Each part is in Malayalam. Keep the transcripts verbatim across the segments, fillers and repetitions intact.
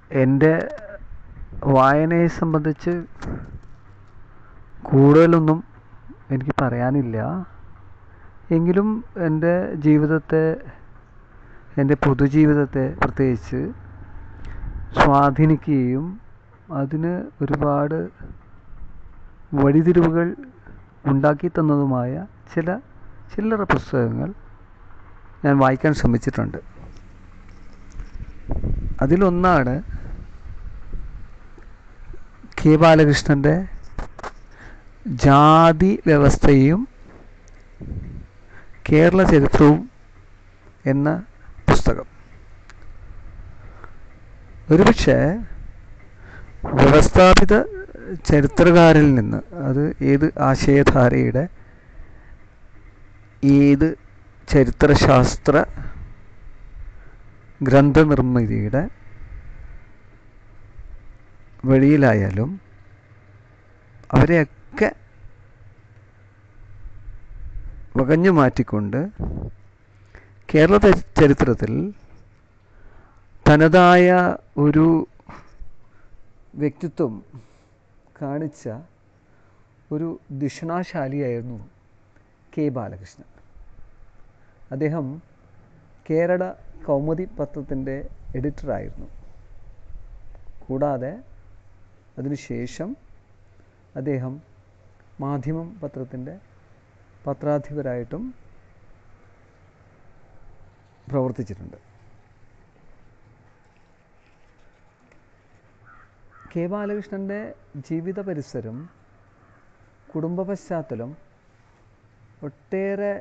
എൻ്റെ വായനയെ സംബന്ധിച്ച് കൂടുതലൊന്നും എനിക്ക് പറയാനില്ല. എങ്കിലും എൻ്റെ ജീവിതത്തെ, എൻ്റെ പൊതുജീവിതത്തെ പ്രത്യേകിച്ച് സ്വാധീനിക്കുകയും അതിന് ഒരുപാട് വഴിത്തിരിവുകൾ ഉണ്ടാക്കി തന്നതുമായ ചില ചില്ലറ പുസ്തകങ്ങൾ ഞാൻ വായിക്കാൻ ശ്രമിച്ചിട്ടുണ്ട്. അതിലൊന്നാണ് കെ ബാലകൃഷ്ണൻ്റെ ജാതി വ്യവസ്ഥയും കേരള ചരിത്രവും എന്ന പുസ്തകം. ഒരുപക്ഷെ വ്യവസ്ഥാപിത ചരിത്രകാരിൽ നിന്ന്, അത് ഏത് ആശയധാരയുടെ, ഏത് ചരിത്രശാസ്ത്ര ഗ്രന്ഥനിർമ്മിതിയുടെ വഴിയിലായാലും അവരെയൊക്കെ വകഞ്ഞു മാറ്റിക്കൊണ്ട് കേരള ചരിത്രത്തിൽ തനതായ ഒരു വ്യക്തിത്വം കാണിച്ച ഒരു ദിഷണാശാലിയായിരുന്നു കെ ബാലകൃഷ്ണൻ. അദ്ദേഹം കേരള കൗമുദി പത്രത്തിൻ്റെ എഡിറ്ററായിരുന്നു. കൂടാതെ അതിനുശേഷം അദ്ദേഹം മാധ്യമം പത്രത്തിൻ്റെ പത്രാധിപരായിട്ടും പ്രവർത്തിച്ചിട്ടുണ്ട്. കെ ബാലകൃഷ്ണൻ്റെ ജീവിത പരിസരം, കുടുംബ പശ്ചാത്തലം ഒട്ടേറെ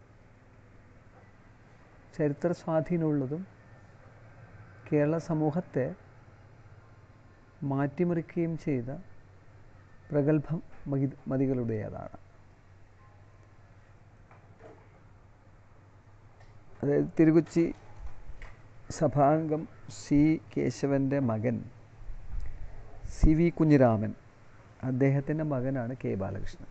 ചരിത്ര സ്വാധീനമുള്ളതും കേരള സമൂഹത്തെ മാറ്റിമറിക്കുകയും ചെയ്ത പ്രഗത്ഭ മതികളുടേതാണ്. അതായത് തിരുക്കൊച്ചി സഭാംഗം സി കേശവൻ്റെ മകൻ സി വി കുഞ്ഞിരാമൻ, അദ്ദേഹത്തിൻ്റെ മകനാണ് കെ ബാലകൃഷ്ണൻ.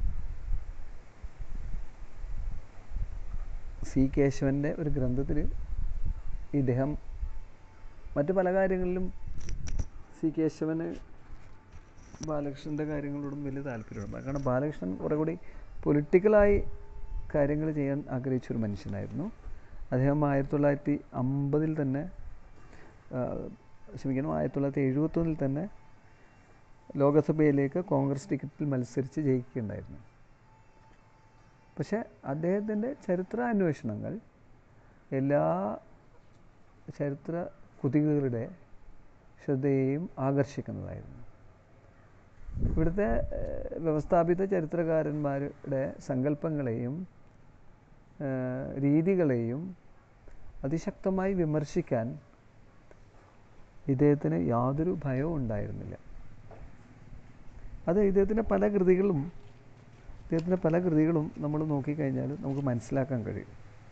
സി കേശവൻ്റെ ഒരു ഗ്രന്ഥത്തിൽ ഇദ്ദേഹം മറ്റു പല കാര്യങ്ങളിലും സി കേശവന് ബാലകൃഷ്ണൻ്റെ കാര്യങ്ങളോടും വലിയ താല്പര്യമുണ്ട്. കാരണം ബാലകൃഷ്ണൻ കുറെ കൂടി പൊളിറ്റിക്കലായി കാര്യങ്ങൾ ചെയ്യാൻ ആഗ്രഹിച്ചൊരു മനുഷ്യനായിരുന്നു. അദ്ദേഹം ആയിരത്തി തൊള്ളായിരത്തി അമ്പതിൽ തന്നെ ക്ഷമിക്കണം ആയിരത്തി തൊള്ളായിരത്തി എഴുപത്തൊന്നിൽ തന്നെ ലോകസഭയിലേക്ക് കോൺഗ്രസ് ടിക്കറ്റിൽ മത്സരിച്ച് ജയിക്കുകയുണ്ടായിരുന്നു. പക്ഷേ അദ്ദേഹത്തിൻ്റെ ചരിത്രാന്വേഷണങ്ങൾ എല്ലാ ചരിത്ര കുതികളുടെ ശ്രദ്ധയെയും ആകർഷിക്കുന്നതായിരുന്നു. ഇവിടുത്തെ വ്യവസ്ഥാപിത ചരിത്രകാരന്മാരുടെ സങ്കല്പങ്ങളെയും രീതികളെയും അതിശക്തമായി വിമർശിക്കാൻ ഇദ്ദേഹത്തിന് യാതൊരു ഭയവും ഉണ്ടായിരുന്നില്ല. അത് ഇദ്ദേഹത്തിൻ്റെ പല കൃതികളും ഇദ്ദേഹത്തിൻ്റെ പല കൃതികളും നമ്മൾ നോക്കിക്കഴിഞ്ഞാൽ നമുക്ക് മനസ്സിലാക്കാൻ കഴിയും.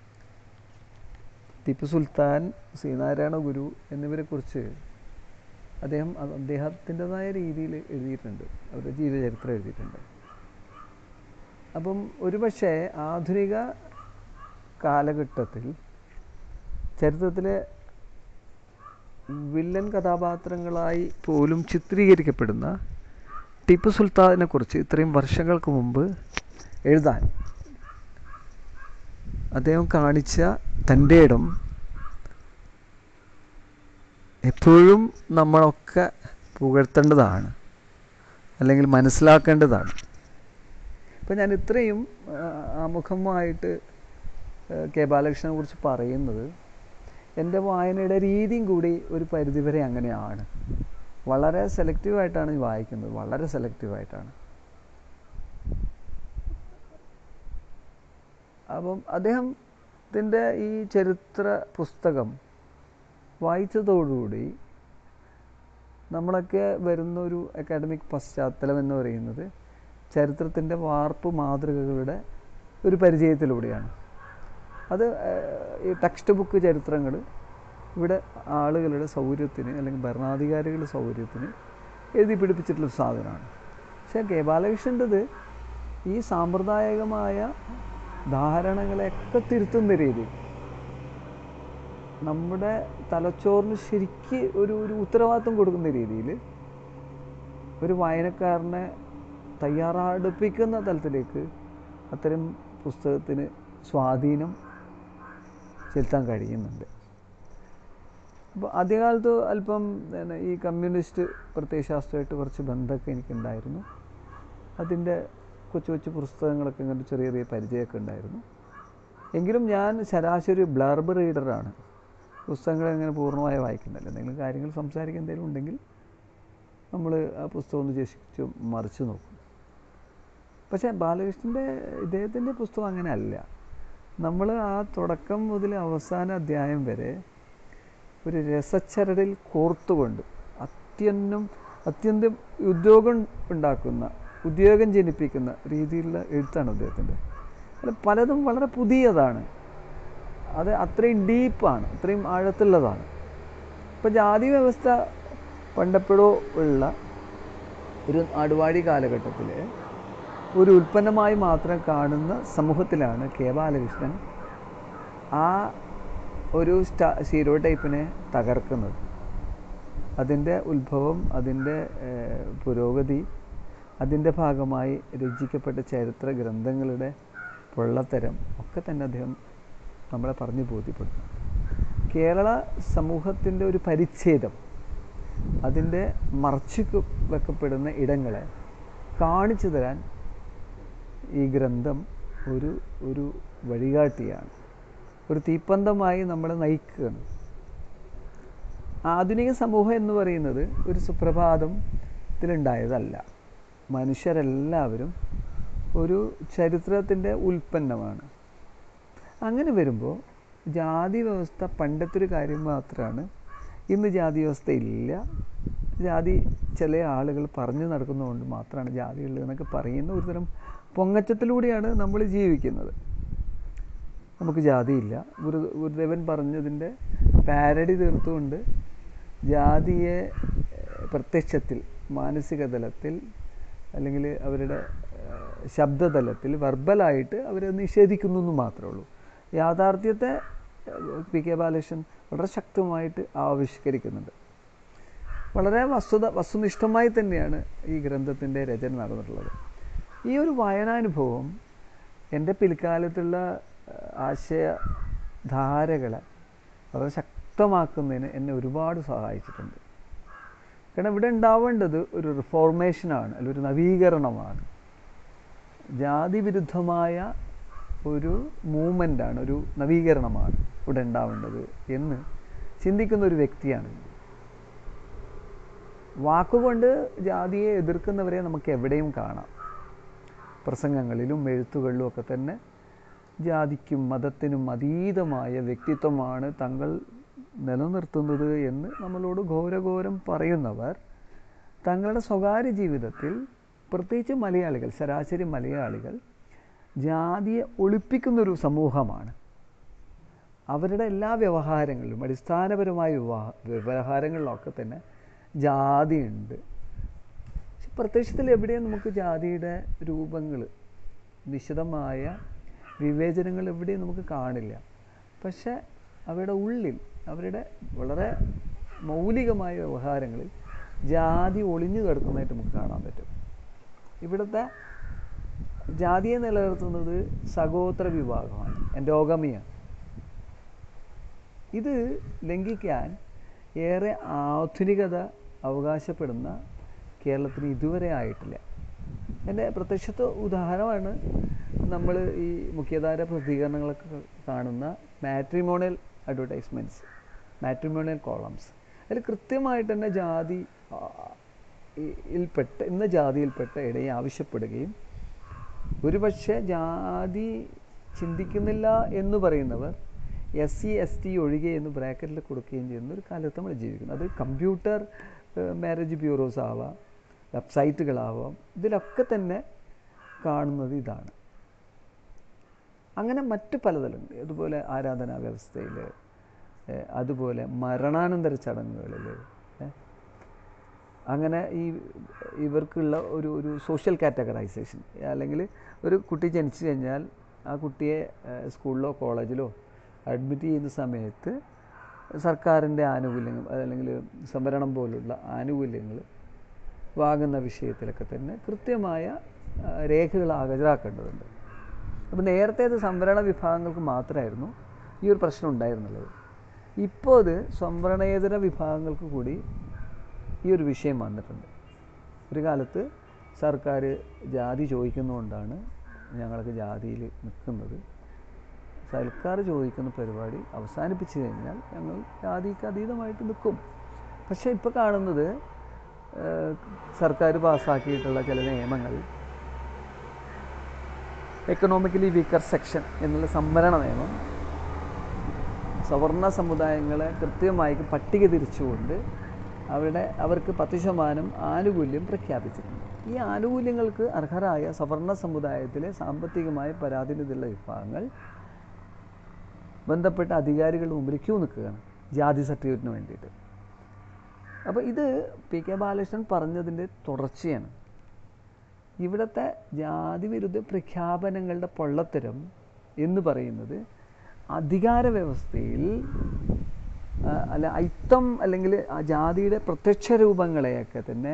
ടിപ്പു സുൽത്താൻ, ശ്രീനാരായണ ഗുരു എന്നിവരെക്കുറിച്ച് അദ്ദേഹം അദ്ദേഹത്തിൻ്റെതായ രീതിയിൽ എഴുതിയിട്ടുണ്ട്, അവരുടെ ജീവചരിത്രം എഴുതിയിട്ടുണ്ട്. അപ്പം ഒരുപക്ഷെ ആധുനിക കാലഘട്ടത്തിൽ ചരിത്രത്തിലെ വില്ലൻ കഥാപാത്രങ്ങളായി പോലും ചിത്രീകരിക്കപ്പെടുന്ന ടിപ്പു സുൽത്താനെ കുറിച്ച് ഇത്രയും വർഷങ്ങൾക്ക് മുമ്പ് എഴുതാൻ അദ്ദേഹം കാണിച്ച തൻ്റെ ഇടം എപ്പോഴും നമ്മളൊക്കെ പുകഴ്ത്തേണ്ടതാണ്, അല്ലെങ്കിൽ മനസ്സിലാക്കേണ്ടതാണ്. ഇപ്പം ഞാൻ ഇത്രയും ആമുഖമായിട്ട് കെ ബാലകൃഷ്ണനെ കുറിച്ച് പറയുന്നത് എൻ്റെ വായനയുടെ രീതിയും കൂടി ഒരു പരിധിവരെ അങ്ങനെയാണ്. വളരെ സെലക്റ്റീവായിട്ടാണ് വായിക്കുന്നത്, വളരെ സെലക്റ്റീവായിട്ടാണ്. അപ്പം അദ്ദേഹത്തിൻ്റെ ഈ ചരിത്ര പുസ്തകം വായിച്ചതോടുകൂടി നമ്മളൊക്കെ വരുന്നൊരു അക്കാഡമിക് പശ്ചാത്തലം എന്ന് പറയുന്നത് ചരിത്രത്തിൻ്റെ വാർപ്പ് മാതൃകകളുടെ ഒരു പരിചയത്തിലൂടെയാണ്. അത് ഈ ടെക്സ്റ്റ് ബുക്ക് ചരിത്രങ്ങൾ ഇവിടെ ആളുകളുടെ സൗകര്യത്തിന് അല്ലെങ്കിൽ ഭരണാധികാരികളുടെ സൗകര്യത്തിന് എഴുതി പിടിപ്പിച്ചിട്ടുള്ളൊരു സാധനമാണ്. പക്ഷേ കെ ബാലകൃഷ്ണൻ്റെത് ഈ സാമ്പ്രദായികമായ ധാരണകളെയൊക്കെ തിരുത്തുന്ന രീതി നമ്മുടെ തലച്ചോറിന് ശരിക്ക് ഒരു ഒരു ഉത്തരവാദിത്വം കൊടുക്കുന്ന രീതിയിൽ ഒരു വായനക്കാരനെ തയ്യാറെടുപ്പിക്കുന്ന തലത്തിലേക്ക് അത്തരം പുസ്തകത്തിന് സ്വാധീനം ചെലുത്താൻ കഴിയുന്നുണ്ട്. അപ്പോൾ ആദ്യകാലത്ത് അല്പം ഈ കമ്മ്യൂണിസ്റ്റ് പ്രത്യയശാസ്ത്രമായിട്ട് കുറച്ച് ബന്ധമൊക്കെ എനിക്കുണ്ടായിരുന്നു. അതിൻ്റെ കൊച്ചു കൊച്ചു പുസ്തകങ്ങളൊക്കെ ഇങ്ങനെ ചെറിയ ചെറിയ പരിചയമൊക്കെ ഉണ്ടായിരുന്നു. എങ്കിലും ഞാൻ ശരാശരി ബ്ലർബ് റീഡറാണ്. പുസ്തകങ്ങൾ എങ്ങനെ പൂർണ്ണമായി വായിക്കുന്നില്ല. എന്തെങ്കിലും കാര്യങ്ങൾ സംസാരിക്കാൻ എന്തെങ്കിലും ഉണ്ടെങ്കിൽ നമ്മൾ ആ പുസ്തകം ഒന്ന് ജസ്റ്റ് മറിച്ച് നോക്കും. പക്ഷേ ബാലകൃഷ്ണൻ്റെ ഇദ്ദേഹത്തിൻ്റെ പുസ്തകം അങ്ങനെ അല്ല. നമ്മൾ ആ തുടക്കം മുതൽ അവസാന അധ്യായം വരെ ഒരു രസച്ചരടിൽ കോർത്തുകൊണ്ട് അത്യന്തം അത്യന്തം ഉദ്യോഗം ഉണ്ടാക്കുന്ന ഉദ്യോഗം ജനിപ്പിക്കുന്ന രീതിയിലുള്ള എഴുത്താണ് അദ്ദേഹത്തിൻ്റെ. അത് പലതും വളരെ പുതിയതാണ്. അത് അത്രയും ഡീപ്പാണ്, അത്രയും ആഴത്തുള്ളതാണ്. ഇപ്പം ജാതി വ്യവസ്ഥ പണ്ടെപ്പോഴോ ഉള്ള ഒരു നാടുവാഴി കാലഘട്ടത്തിൽ ഒരു ഉൽപ്പന്നമായി മാത്രം കാണുന്ന സമൂഹത്തിലാണ് കെ ബാലകൃഷ്ണൻ ആ ഒരു സ്റ്റാ സീറോ ടൈപ്പിനെ തകർക്കുന്നത്. അതിൻ്റെ ഉത്ഭവം, അതിൻ്റെ പുരോഗതി, അതിൻ്റെ ഭാഗമായി രചിക്കപ്പെട്ട ചരിത്ര ഗ്രന്ഥങ്ങളുടെ പൊള്ളത്തരം ഒക്കെ തന്നെ അദ്ദേഹം നമ്മളെ പറഞ്ഞു ബോധ്യപ്പെടുത്തും. കേരള സമൂഹത്തിൻ്റെ ഒരു പരിച്ഛേദം, അതിൻ്റെ മറച്ചു വെക്കപ്പെടുന്ന ഇടങ്ങളെ കാണിച്ചു തരാൻ ഈ ഗ്രന്ഥം ഒരു ഒരു വഴികാട്ടിയാണ്, ഒരു തീപ്പന്തമായി നമ്മളെ നയിക്കുകയാണ്. ആധുനിക സമൂഹം എന്ന് പറയുന്നത് ഒരു സുപ്രഭാതത്തിലുണ്ടായതല്ല. മനുഷ്യരെല്ലാവരും ഒരു ചരിത്രത്തിൻ്റെ ഉൽപ്പന്നമാണ്. അങ്ങനെ വരുമ്പോൾ ജാതി വ്യവസ്ഥ പണ്ടത്തെ ഒരു കാര്യം മാത്രമാണ്. ഇന്ന് ജാതി വ്യവസ്ഥ ഇല്ല, ജാതി ചില ആളുകൾ പറഞ്ഞു നടക്കുന്നതുകൊണ്ട് മാത്രമാണ് ജാതി ഉള്ളത് എന്നൊക്കെ പറയുന്ന ഒരുതരം പൊങ്ങച്ചത്തിലൂടെയാണ് നമ്മൾ ജീവിക്കുന്നത്. നമുക്ക് ജാതിയില്ല. ഗുരു ഗുരുദേവൻ പറഞ്ഞതിൻ്റെ പാരഡി തീർത്തുകൊണ്ട് ജാതിയെ പ്രത്യക്ഷത്തിൽ, മാനസിക തലത്തിൽ, അല്ലെങ്കിൽ അവരുടെ ശബ്ദതലത്തിൽ, വെർബലായിട്ട് അവരെ നിഷേധിക്കുന്നു എന്ന് മാത്രമേ ഉള്ളൂ. യാഥാർത്ഥ്യത്തെ പി കെ ബാലകൃഷ്ണൻ വളരെ ശക്തമായിട്ട് ആവിഷ്കരിക്കുന്നുണ്ട്. വളരെ വസ്തുത വസ്തുനിഷ്ഠമായി തന്നെയാണ് ഈ ഗ്രന്ഥത്തിൻ്റെ രചന നടന്നിട്ടുള്ളത്. ഈ ഒരു വായനാനുഭവം എൻ്റെ പിൽക്കാലത്തുള്ള ആശയധാരകളെ വളരെ ശക്തമാക്കുന്നതിന് എന്നെ ഒരുപാട് സഹായിച്ചിട്ടുണ്ട്. കാരണം ഇവിടെ ഉണ്ടാവേണ്ടത് ഒരു റിഫോർമേഷനാണ്, അല്ലെങ്കിൽ ഒരു നവീകരണമാണ്. ജാതി വിരുദ്ധമായ ഒരു മൂവ്മെൻ്റാണ്, ഒരു നവീകരണമാണ് ഇവിടെ ഉണ്ടാവേണ്ടത് എന്ന് ചിന്തിക്കുന്ന ഒരു വ്യക്തിയാണ്. വാക്കുകൊണ്ട് ജാതിയെ എതിർക്കുന്നവരെ നമുക്ക് എവിടെയും കാണാം. പ്രസംഗങ്ങളിലും എഴുത്തുകളിലും ഒക്കെ തന്നെ ജാതിക്കും മതത്തിനും അതീതമായ വ്യക്തിത്വമാണ് തങ്ങൾ നിലനിർത്തുന്നത് എന്ന് നമ്മളോട് ഘോരഘോരം പറയുന്നവർ തങ്ങളുടെ സ്വകാര്യ ജീവിതത്തിൽ, പ്രത്യേകിച്ച് മലയാളികൾ, ശരാശരി മലയാളികൾ ജാതിയെ ഒളിപ്പിക്കുന്നൊരു സമൂഹമാണ്. അവരുടെ എല്ലാ വ്യവഹാരങ്ങളിലും, അടിസ്ഥാനപരമായ വിവാഹ വ്യവഹാരങ്ങളിലൊക്കെ തന്നെ ജാതിയുണ്ട്. പ്രത്യക്ഷത്തിൽ എവിടെയും നമുക്ക് ജാതിയുടെ രൂപങ്ങൾ, നിശിതമായ വിവേചനങ്ങൾ എവിടെയും നമുക്ക് കാണില്ല. പക്ഷെ അവരുടെ ഉള്ളിൽ, അവരുടെ വളരെ മൗലികമായ വ്യവഹാരങ്ങളിൽ ജാതി ഒളിഞ്ഞു കിടക്കുന്നതായിട്ട് നമുക്ക് കാണാൻ പറ്റും. ഇവിടുത്തെ ജാതിയെ നിലനിർത്തുന്നത് സഗോത്ര വിഭാഗമാണ്, എൻഡോഗമിയാണ്. ഇത് ലംഘിക്കാൻ ഏറെ ആധുനികത അവകാശപ്പെടുന്ന കേരളത്തിന് ഇതുവരെ ആയിട്ടില്ല. എൻ്റെ പ്രത്യക്ഷത്തെ ഉദാഹരണമാണ് നമ്മൾ ഈ മുഖ്യധാര പ്രസിദ്ധീകരണങ്ങളൊക്കെ കാണുന്ന മാട്രിമോണിയൽ അഡ്വർടൈസ്മെൻറ്റ്സ്, മാട്രിമോണിയൽ കോളംസ്. അതിൽ കൃത്യമായിട്ട് തന്നെ ജാതി യിൽപ്പെട്ട ഇന്ന ജാതിയിൽപ്പെട്ട ഇടയെ ആവശ്യപ്പെടുകയും ഒരുപക്ഷെ ജാതി ചിന്തിക്കുന്നില്ല എന്ന് പറയുന്നവർ എസ് സി എസ് ടി ഒഴികെ എന്ന് ബ്രാക്കറ്റിൽ കൊടുക്കുകയും ചെയ്യുന്ന ഒരു കാലത്ത് നമ്മൾ ജീവിക്കുന്നത്. അത് കമ്പ്യൂട്ടർ മാരേജ് ബ്യൂറോസ് ആവാം, വെബ്സൈറ്റുകളാവാം, ഇതിലൊക്കെ തന്നെ കാണുന്നത് ഇതാണ്. അങ്ങനെ മറ്റ് പലതരമുണ്ട്. അതുപോലെ ആരാധനാ വ്യവസ്ഥയിൽ, അതുപോലെ മരണാനന്തര ചടങ്ങുകളിൽ, അങ്ങനെ ഈ ഇവർക്കുള്ള ഒരു ഒരു സോഷ്യൽ കാറ്റഗറൈസേഷൻ, അല്ലെങ്കിൽ ഒരു കുട്ടി ജനിച്ചു കഴിഞ്ഞാൽ ആ കുട്ടിയെ സ്കൂളിലോ കോളേജിലോ അഡ്മിറ്റ് ചെയ്യുന്ന സമയത്ത് സർക്കാരിൻ്റെ ആനുകൂല്യങ്ങൾ അല്ലെങ്കിൽ സംവരണം പോലുള്ള ആനുകൂല്യങ്ങൾ വാങ്ങുന്ന വിഷയത്തിലൊക്കെ തന്നെ കൃത്യമായ രേഖകൾ ഹാജരാക്കേണ്ടതുണ്ട്. അപ്പോൾ നേരത്തെ അത് സംവരണ വിഭാഗങ്ങൾക്ക് മാത്രമായിരുന്നു ഈ ഒരു പ്രശ്നം ഉണ്ടായിരുന്നുള്ളത്. ഇപ്പോൾ അത് സംവരണേതര വിഭാഗങ്ങൾക്ക് കൂടി ഈ ഒരു വിഷയം വന്നിട്ടുണ്ട്. ഒരു കാലത്ത് സർക്കാർ ജാതി ചോദിക്കുന്നതുകൊണ്ടാണ് ഞങ്ങൾക്ക് ജാതിയിൽ നിൽക്കുന്നത്. സർക്കാർ ചോദിക്കുന്ന പരിപാടി അവസാനിപ്പിച്ചു കഴിഞ്ഞാൽ ഞങ്ങൾ ജാതിക്ക് അതീതമായിട്ട് നിൽക്കും. പക്ഷേ ഇപ്പോൾ കാണുന്നത് സർക്കാർ പാസ്സാക്കിയിട്ടുള്ള ചില നിയമങ്ങൾ, എക്കണോമിക്കലി വീക്കർ സെക്ഷൻ എന്നുള്ള സംവരണ നിയമം സവർണ സമുദായങ്ങളെ കൃത്യമായി പട്ടിക തിരിച്ചുകൊണ്ട് അവരുടെ അവർക്ക് പത്ത് ശതമാനം ആനുകൂല്യം പ്രഖ്യാപിച്ചിട്ടുണ്ട്. ഈ ആനുകൂല്യങ്ങൾക്ക് അർഹരായ സവർണ സമുദായത്തിലെ സാമ്പത്തികമായി പരാധീനതയുള്ള വിഭാഗങ്ങൾ ബന്ധപ്പെട്ട അധികാരികളുടെ മുമ്പിൽ ക്യൂ നിൽക്കുകയാണ് ജാതി സർട്ടിഫിക്കറ്റിന് വേണ്ടിയിട്ട്. അപ്പോൾ ഇത് പി കെ ബാലകൃഷ്ണൻ പറഞ്ഞതിൻ്റെ തുടർച്ചയാണ്. ഇവിടുത്തെ ജാതി വിരുദ്ധ പ്രഖ്യാപനങ്ങളുടെ പൊള്ളത്തരം എന്ന് പറയുന്നത് അധികാര വ്യവസ്ഥയിൽ അല്ല ഐത്തം അല്ലെങ്കിൽ ആ ജാതിയുടെ പ്രത്യക്ഷ രൂപങ്ങളെയൊക്കെ തന്നെ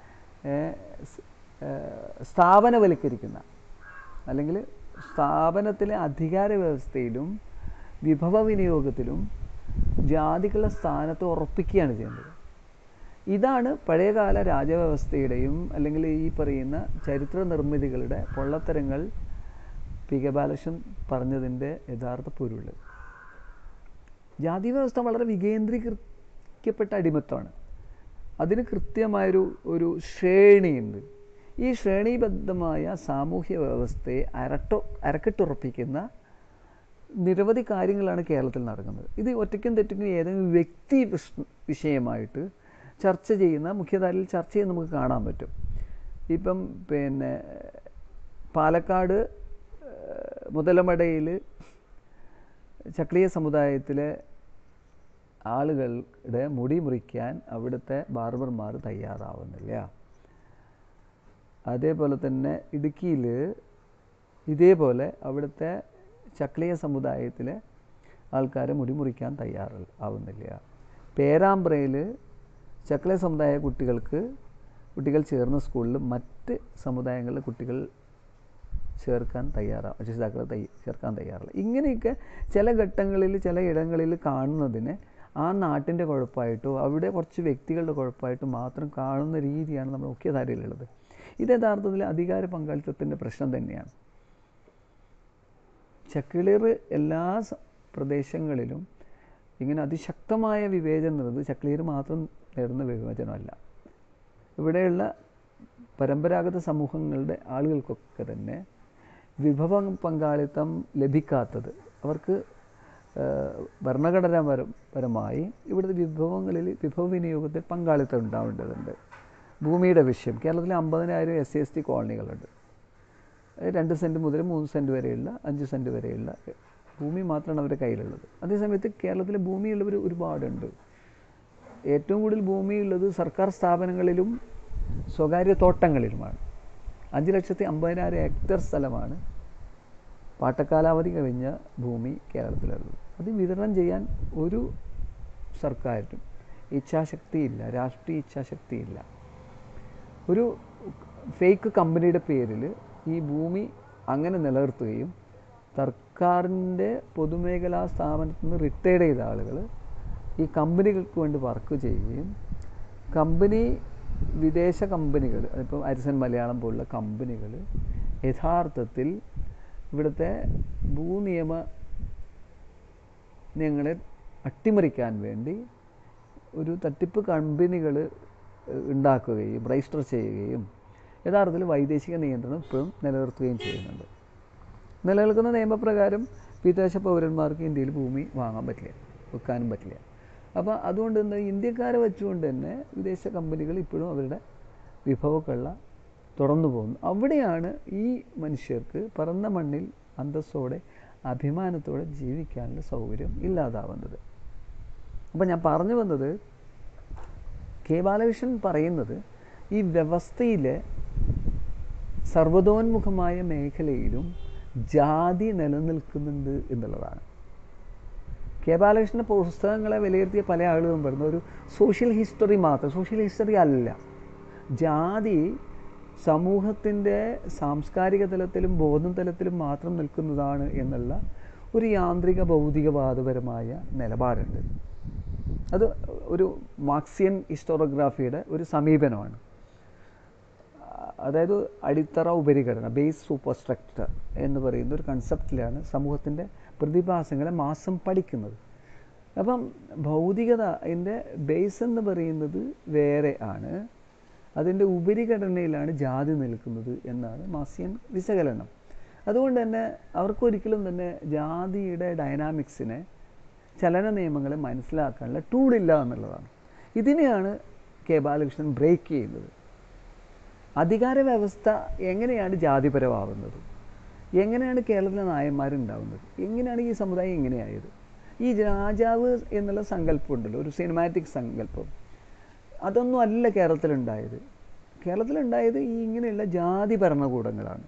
സ്ഥാപനവൽക്കരിക്കുന്ന അല്ലെങ്കിൽ സ്ഥാപനത്തിലെ അധികാര വ്യവസ്ഥയിലും വിഭവ വിനിയോഗത്തിലും ജാതികളുടെ സ്ഥാനത്ത് ഉറപ്പിക്കുകയാണ് ചെയ്യേണ്ടത്. ഇതാണ് പഴയകാല രാജവ്യവസ്ഥയുടെയും അല്ലെങ്കിൽ ഈ പറയുന്ന ചരിത്ര നിർമ്മിതികളുടെ പൊള്ളത്തരങ്ങൾ പി കെ ബാലകൃഷ്ണൻ പറഞ്ഞതിൻ്റെ യഥാർത്ഥ പൊരുൾ. ജാതി വ്യവസ്ഥ വളരെ വികേന്ദ്രീകരിക്കപ്പെട്ട അടിമത്തമാണ്. അതിന് കൃത്യമായൊരു ഒരു ശ്രേണിയുണ്ട്. ഈ ശ്രേണീബദ്ധമായ സാമൂഹ്യ വ്യവസ്ഥയെ അരട്ടോ അരക്കെട്ടുറപ്പിക്കുന്ന നിരവധി കാര്യങ്ങളാണ് കേരളത്തിൽ നടക്കുന്നത്. ഇത് ഒറ്റയ്ക്കും തെറ്റയ്ക്കും ഏതെങ്കിലും വ്യക്തി വിഷയമായിട്ട് ചർച്ച ചെയ്യുന്ന മുഖ്യധാരയിൽ ചർച്ച ചെയ്യുന്ന നമുക്ക് കാണാൻ പറ്റും. ഇപ്പം പിന്നെ പാലക്കാട് മുതലമടയിൽ ചക്രീയ സമുദായത്തിലെ ആളുകളുടെ മുടി മുറിക്കാൻ അവിടുത്തെ ബാർബർമാർ തയ്യാറാവുന്നില്ല. അതേപോലെ തന്നെ ഇടുക്കിയിൽ ഇതേപോലെ അവിടുത്തെ ചക്രീയ സമുദായത്തിലെ ആൾക്കാരെ മുടി മുറിക്കാൻ തയ്യാറ് ആവുന്നില്ല. പേരാമ്പ്രയിൽ ചക്രീയ സമുദായ കുട്ടികൾക്ക് കുട്ടികൾ ചേർന്ന സ്കൂളിൽ മറ്റ് സമുദായങ്ങളിലെ കുട്ടികൾ ചേർക്കാൻ തയ്യാറാണ് രക്ഷിതാക്കളെ തയ്യ ചേർക്കാൻ തയ്യാറില്ല. ഇങ്ങനെയൊക്കെ ചില ഘട്ടങ്ങളിൽ ചില ഇടങ്ങളിൽ കാണുന്നതിന് ആ നാട്ടിൻ്റെ കുഴപ്പമായിട്ടോ അവിടെ കുറച്ച് വ്യക്തികളുടെ കുഴപ്പമായിട്ടോ മാത്രം കാണുന്ന രീതിയാണ് നമ്മുടെ മുഖ്യധാരയിലുള്ളത്. ഇത് യഥാർത്ഥത്തിൽ അധികാര പങ്കാളിത്തത്തിൻ്റെ പ്രശ്നം തന്നെയാണ്. ചക്കിളിർ എല്ലാ പ്രദേശങ്ങളിലും ഇങ്ങനെ അതിശക്തമായ വിവേചനം എന്നത് ചക്കിളിർ മാത്രം നേടുന്ന വിവേചനമല്ല. ഇവിടെയുള്ള പരമ്പരാഗത സമൂഹങ്ങളുടെ ആളുകൾക്കൊക്കെ തന്നെ വിഭവ പങ്കാളിത്തം ലഭിക്കാത്തത് അവർക്ക് ഭരണഘടനാപരമായി ഇവിടുത്തെ വിഭവങ്ങളിൽ വിഭവ വിനിയോഗത്തിൽ പങ്കാളിത്തം ഉണ്ടാവേണ്ടതുണ്ട്. ഭൂമിയുടെ വിഷയം കേരളത്തിൽ അമ്പതിനായിരം എസ് സി എസ് ടി കോളനികളുണ്ട്. രണ്ട് സെൻറ്റ് മുതൽ മൂന്ന് സെൻറ്റ് വരെയുള്ള അഞ്ച് സെൻറ്റ് വരെയുള്ള ഭൂമി മാത്രമാണ് അവരുടെ കയ്യിലുള്ളത്. അതേസമയത്ത് കേരളത്തിലെ ഭൂമിയുള്ളവർ ഒരുപാടുണ്ട്. ഏറ്റവും കൂടുതൽ ഭൂമിയുള്ളത് സർക്കാർ സ്ഥാപനങ്ങളിലും സ്വകാര്യ തോട്ടങ്ങളിലുമാണ്. അഞ്ച് ലക്ഷത്തി അമ്പതിനായിരം ഹെക്ടർ സ്ഥലമാണ് പാട്ടക്കാലാവധി കഴിഞ്ഞ ഭൂമി കേരളത്തിലുള്ളത്. അത് വിതരണം ചെയ്യാൻ ഒരു സർക്കാരിനും ഇച്ഛാശക്തിയില്ല, രാഷ്ട്രീയ ഇച്ഛാശക്തിയില്ല. ഒരു ഫേക്ക് കമ്പനിയുടെ പേരിൽ ഈ ഭൂമി അങ്ങനെ നിലനിർത്തുകയും സർക്കാരിൻ്റെ പൊതുമേഖലാ സ്ഥാപനത്തിൽ നിന്ന് റിട്ടയർഡ് ചെയ്ത ആളുകൾ ഈ കമ്പനികൾക്ക് വേണ്ടി വർക്ക് ചെയ്യുകയും കമ്പനി വിദേശ കമ്പനികൾ ഇപ്പോൾ അരിസൺ മലയാളം പോലുള്ള കമ്പനികൾ യഥാർത്ഥത്തിൽ ഇവിടുത്തെ ഭൂനിയമ നിയമങ്ങളെ അട്ടിമറിക്കാൻ വേണ്ടി ഒരു തട്ടിപ്പ് കമ്പനികൾ ഉണ്ടാക്കുകയും രജിസ്റ്റർ ചെയ്യുകയും യഥാർത്ഥത്തിൽ വൈദേശിക നിയന്ത്രണം ഇപ്പോഴും നിലനിർത്തുകയും ചെയ്യുന്നുണ്ട്. നിലനിൽക്കുന്ന നിയമപ്രകാരം വിദേശ പൗരന്മാർക്ക് ഇന്ത്യയിൽ ഭൂമി വാങ്ങാൻ പറ്റില്ല, വെക്കാനും പറ്റില്ല. അപ്പോൾ അതുകൊണ്ട് എന്താ ഇന്ത്യക്കാരെ വെച്ചുകൊണ്ട് തന്നെ വിദേശ കമ്പനികൾ ഇപ്പോഴും അവരുടെ വിഭവക്കൊള്ള തുടർന്നു പോകുന്നു. അവിടെയാണ് ഈ മനുഷ്യർക്ക് പറന്ന മണ്ണിൽ അന്തസ്സോടെ അഭിമാനത്തോടെ ജീവിക്കാനുള്ള സൗകര്യം ഇല്ലാതാവുന്നത്. അപ്പം ഞാൻ പറഞ്ഞു വന്നത് കെ ബാലകൃഷ്ണൻ പറയുന്നത് ഈ വ്യവസ്ഥയിലെ സർവ്വതോന്മുഖമായ മേഖലയിലും ജാതി നിലനിൽക്കുന്നുണ്ട് എന്നുള്ളതാണ്. കെ ബാലകൃഷ്ണൻ്റെ പുസ്തകങ്ങളെ വിലയിരുത്തിയ പല ആളുകളും പറയുന്നത് ഒരു സോഷ്യൽ ഹിസ്റ്ററി മാത്രം. സോഷ്യൽ ഹിസ്റ്ററി അല്ല. ജാതി സമൂഹത്തിൻ്റെ സാംസ്കാരിക തലത്തിലും ബോധം തലത്തിലും മാത്രം നിൽക്കുന്നതാണ് എന്നുള്ള ഒരു യാന്ത്രിക ഭൗതികവാദപരമായ നിലപാടുണ്ട്. അത് ഒരു മാർക്സിയൻ ഹിസ്റ്റോറിയോഗ്രാഫിയുടെ ഒരു സമീപനമാണ്. അതായത് അടിത്തറ ഉപരിഘടന, ബേസ് സൂപ്പർ സ്ട്രക്ചർ എന്ന് പറയുന്ന ഒരു കൺസെപ്റ്റിലാണ് സമൂഹത്തിൻ്റെ പ്രതിഭാസങ്ങളെ മാസം പഠിക്കുന്നത്. അപ്പം ഭൗതികത അതിൻ്റെ ബേസ് എന്ന് പറയുന്നത് വേറെ ആണ്, അതിൻ്റെ ഉപരിഘടനയിലാണ് ജാതി നിൽക്കുന്നത് എന്നാണ് മാർക്സിയൻ വിശകലനം. അതുകൊണ്ട് തന്നെ അവർക്കൊരിക്കലും തന്നെ ജാതിയുടെ ഡൈനാമിക്സിനെ, ചലന നിയമങ്ങളെ മനസ്സിലാക്കാനുള്ള ടൂളില്ല എന്നുള്ളതാണ്. ഇതിനെയാണ് കെ ബാലകൃഷ്ണൻ ബ്രേക്ക് ചെയ്യുന്നത്. അധികാര വ്യവസ്ഥ എങ്ങനെയാണ് ജാതിപരമാവുന്നത്, എങ്ങനെയാണ് കേരളത്തിലെ നായന്മാരുണ്ടാവുന്നത്, എങ്ങനെയാണ് ഈ സമുദായം ഇങ്ങനെയായത്, ഈ രാജാവ് എന്നുള്ള സങ്കല്പം ഉണ്ടല്ലോ, ഒരു സിനിമാറ്റിക് സങ്കല്പം, അതൊന്നും അല്ല കേരളത്തിലുണ്ടായത്. കേരളത്തിലുണ്ടായത് ഈ ഇങ്ങനെയുള്ള ജാതി ഭരണകൂടങ്ങളാണ്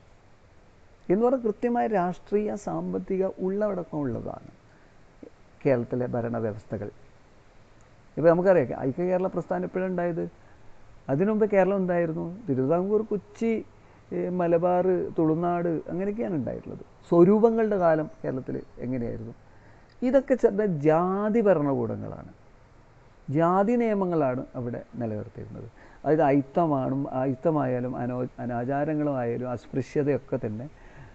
എന്ന് പറഞ്ഞാൽ കൃത്യമായ രാഷ്ട്രീയ സാമ്പത്തിക ഉള്ളടക്കം ഉള്ളതാണ് കേരളത്തിലെ ഭരണവ്യവസ്ഥകൾ. ഇപ്പോൾ നമുക്കറിയാം ഐക്യ കേരള പ്രസ്ഥാനം എപ്പോഴാണ് ഉണ്ടായത്? അതിനു മുമ്പ് കേരളം ഉണ്ടായിരുന്നു. തിരുവിതാംകൂർ, കൊച്ചി, മലബാർ, തുളുനാട് അങ്ങനെയൊക്കെയാണ് ഉണ്ടായിട്ടുള്ളത്. സ്വരൂപങ്ങളുടെ കാലം കേരളത്തിൽ എങ്ങനെയായിരുന്നു? ഇതൊക്കെ ചെറിയ ജാതി ഭരണകൂടങ്ങളാണ്, ജാതി നിയമങ്ങളാണ് അവിടെ നിലനിർത്തിയിരുന്നത്. അതായത് അയിത്തമാണ്, അയിത്തമായാലും അനോ അനാചാരങ്ങളുമായാലും അസ്പൃശ്യതയൊക്കെ തന്നെ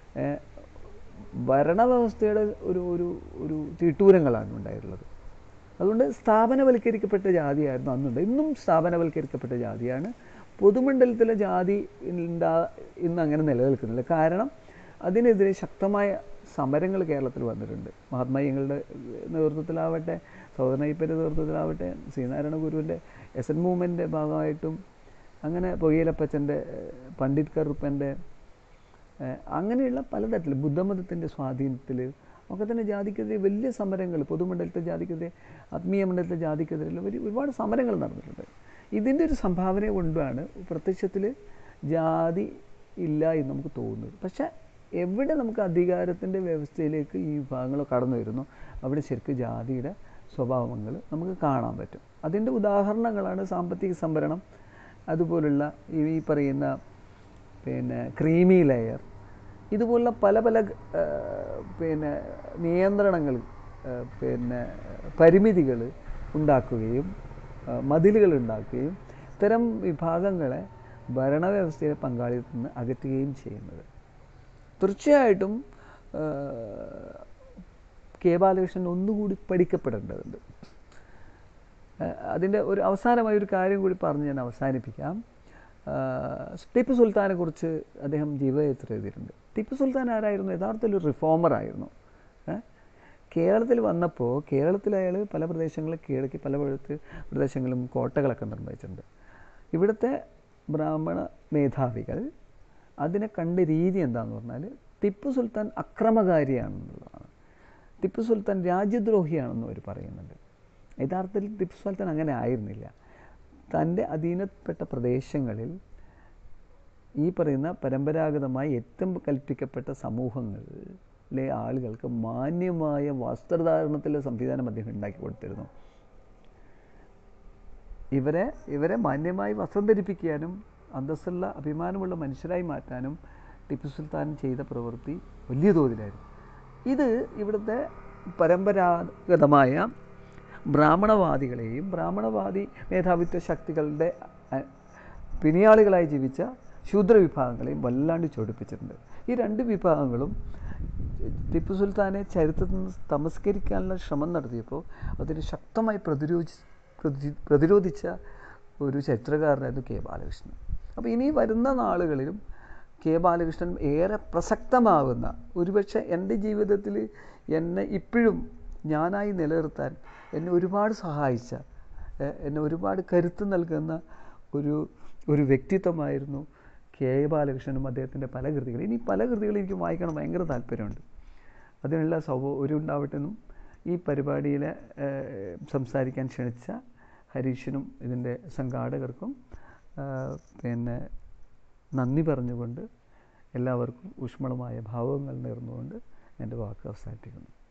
ഭരണവ്യവസ്ഥയുടെ ഒരു ഒരു ഒരു തീട്ടൂരങ്ങളാണ് ഉണ്ടായിട്ടുള്ളത്. അതുകൊണ്ട് സ്ഥാപനവൽക്കരിക്കപ്പെട്ട ജാതിയായിരുന്നു അന്നുണ്ട്, ഇന്നും സ്ഥാപനവൽക്കരിക്കപ്പെട്ട ജാതിയാണ്. പൊതുമണ്ഡലത്തിലെ ജാതി ഉണ്ടാ ഇന്ന് അങ്ങനെ നിലനിൽക്കുന്നില്ല. കാരണം അതിനെതിരെ ശക്തമായ സമരങ്ങൾ കേരളത്തിൽ വന്നിട്ടുണ്ട്. മഹാത്മാജികളുടെ നേതൃത്വത്തിലാവട്ടെ, സഹോദരനയ്യപ്പൻ്റെ നേതൃത്വത്തിലാവട്ടെ, ശ്രീനാരായണ ഗുരുവിൻ്റെ എസ് എൻ മൂവ്മെൻറ്റിൻ്റെ ഭാഗമായിട്ടും, അങ്ങനെ പൊയ്യലപ്പച്ചൻ്റെ, പണ്ഡിറ്റ് കറുപ്പൻ്റെ, അങ്ങനെയുള്ള പലതരത്തിൽ ബുദ്ധമതത്തിൻ്റെ സ്വാധീനത്തിൽ ഒക്കെ തന്നെ ജാതിക്കെതിരെ വലിയ സമരങ്ങൾ, പൊതുമണ്ഡലത്തെ ജാതിക്കെതിരെ, ആത്മീയ മണ്ഡലത്തെ ജാതിക്കെതിരെ ഒരു ഒരുപാട് സമരങ്ങൾ നടന്നിട്ടുണ്ട്. ഇതിൻ്റെ ഒരു സംഭാവന കൊണ്ടാണ് പ്രത്യക്ഷത്തിൽ ജാതി ഇല്ല എന്ന് നമുക്ക് തോന്നുന്നത്. പക്ഷേ എവിടെ നമുക്ക് അധികാരത്തിൻ്റെ വ്യവസ്ഥയിലേക്ക് ഈ വിഭാഗങ്ങൾ കടന്നു വരുന്നു, അവിടെ ശരിക്കും ജാതിയുടെ സ്വഭാവങ്ങൾ നമുക്ക് കാണാൻ പറ്റും. അതിൻ്റെ ഉദാഹരണങ്ങളാണ് സാമ്പത്തിക സംവരണം, അതുപോലുള്ള ഈ പറയുന്ന പിന്നെ ക്രീമി ലെയർ, ഇതുപോലുള്ള പല പല പിന്നെ നിയന്ത്രണങ്ങൾ, പിന്നെ പരിമിതികൾ ഉണ്ടാക്കുകയും മതിലുകൾ ഉണ്ടാക്കുകയും ഇത്തരം വിഭാഗങ്ങളെ ഭരണവ്യവസ്ഥയുടെ പങ്കാളിത്തത്തിൽ നിന്ന് അകറ്റുകയും ചെയ്യുന്നത്. തീർച്ചയായിട്ടും കെ ബാലകൃഷ്ണൻ ഒന്നുകൂടി പഠിക്കപ്പെടേണ്ടതുണ്ട്. അതിൻ്റെ ഒരു അവസാനമായ ഒരു കാര്യം കൂടി പറഞ്ഞ് ഞാൻ അവസാനിപ്പിക്കാം. ടിപ്പു സുൽത്താനെ കുറിച്ച് അദ്ദേഹം ജീവചരിത്രം എഴുതിയിട്ടുണ്ട്. ടിപ്പു സുൽത്താൻ ആരായിരുന്നു? യഥാർത്ഥത്തിൽ ഒരു റിഫോമർ ആയിരുന്നു. കേരളത്തിൽ വന്നപ്പോൾ കേരളത്തിൽ അയാൾ പല പ്രദേശങ്ങളും കീഴടക്കി, പല പ്രദേശങ്ങളും കോട്ടകളൊക്കെ നിർമ്മിച്ചിട്ടുണ്ട്. ഇവിടുത്തെ ബ്രാഹ്മണ മേധാവികൾ അതിനെ കണ്ട രീതി എന്താണെന്ന് പറഞ്ഞാൽ ടിപ്പു സുൽത്താൻ അക്രമകാരിയാണെന്നുള്ളതാണ്. ടിപ്പു സുൽത്താൻ രാജ്യദ്രോഹിയാണെന്ന് അവർ പറയുന്നുണ്ട്. യഥാർത്ഥത്തിൽ ടിപ്പു സുൽത്താൻ അങ്ങനെ ആയിരുന്നില്ല. തൻ്റെ അധീനപ്പെട്ട പ്രദേശങ്ങളിൽ ഈ പറയുന്ന പരമ്പരാഗതമായി ഏറ്റവും കൽപ്പിക്കപ്പെട്ട സമൂഹങ്ങളിലെ ആളുകൾക്ക് മാന്യമായ വസ്ത്രധാരണത്തിലെ സംവിധാനം അദ്ദേഹം ഉണ്ടാക്കി കൊടുത്തിരുന്നു. ഇവരെ ഇവരെ മാന്യമായി വസ്ത്രം ധരിപ്പിക്കാനും അന്തസ്സുള്ള അഭിമാനമുള്ള മനുഷ്യരായി മാറ്റാനും ടിപ്പു സുൽത്താൻ ചെയ്ത പ്രവൃത്തി വലിയ തോതിലായിരുന്നു. ഇത് ഇവിടുത്തെ പരമ്പരാഗതമായ ബ്രാഹ്മണവാദികളെയും ബ്രാഹ്മണവാദി മേധാവിത്വ ശക്തികളുടെ പിണിയാളുകളായി ജീവിച്ച ശൂദ്ര വിഭാഗങ്ങളെയും വല്ലാണ്ട് ചൊടിപ്പിച്ചിട്ടുണ്ട്. ഈ രണ്ട് വിഭാഗങ്ങളും ടിപ്പു സുൽത്താനെ ചരിത്രത്തിൽ നിന്ന് തമസ്കരിക്കാനുള്ള ശ്രമം നടത്തിയപ്പോൾ അതിന് ശക്തമായി പ്രതിരോധി പ്രതിരോധിച്ച ഒരു ചരിത്രകാരനായിരുന്നു കെ ബാലകൃഷ്ണൻ. അപ്പോൾ ഇനി വരുന്ന നാളുകളിലും കെ ബാലകൃഷ്ണൻ ഏറെ പ്രസക്തമാകുന്ന, ഒരുപക്ഷെ എൻ്റെ ജീവിതത്തിൽ എന്നെ ഇപ്പോഴും ഞാനായി നിലനിർത്താൻ എന്നെ ഒരുപാട് സഹായിച്ച, എന്നെ ഒരുപാട് കരുത്ത് നൽകുന്ന ഒരു ഒരു വ്യക്തിത്വമായിരുന്നു കെ ബാലകൃഷ്ണനും അദ്ദേഹത്തിൻ്റെ പല കൃതികളും. ഇനി പല കൃതികളും എനിക്ക് വായിക്കണം ഭയങ്കര താല്പര്യമുണ്ട്. അതിനുള്ള സൗകര്യം ഉണ്ടാവട്ടെ എന്നും ഈ പരിപാടിയിൽ സംസാരിക്കാൻ ക്ഷണിച്ച ഹരീഷിനും ഇതിൻ്റെ സംഘാടകർക്കും പിന്നെ നന്ദി പറഞ്ഞുകൊണ്ട് എല്ലാവർക്കും ഊഷ്മളമായ ഭാവങ്ങൾ നേർന്നുകൊണ്ട് എൻ്റെ വാക്ക് അവസാനിപ്പിക്കുന്നു.